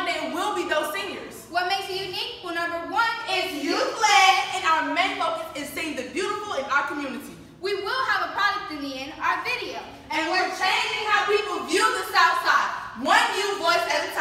day will be those seniors. What makes it unique? Well, number one, It's youth-led, and our main focus is seeing the beautiful in our community. we will have a product in the end, our video. And we're changing how people view the South Side, one youth voice at a time.